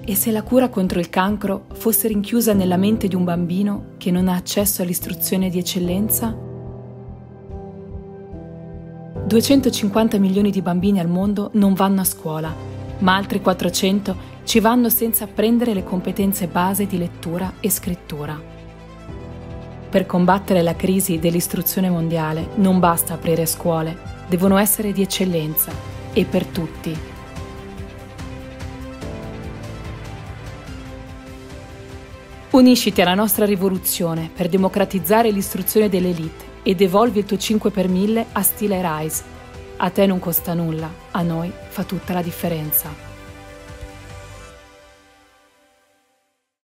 E se la cura contro il cancro fosse rinchiusa nella mente di un bambino che non ha accesso all'istruzione di eccellenza? 250 milioni di bambini al mondo non vanno a scuola, ma altri 400 ci vanno senza apprendere le competenze base di lettura e scrittura. Per combattere la crisi dell'istruzione mondiale non basta aprire scuole, devono essere di eccellenza e per tutti. Unisciti alla nostra rivoluzione per democratizzare l'istruzione dell'elite ed evolvi il tuo 5 per 1000 a stile RISE. A te non costa nulla, a noi fa tutta la differenza.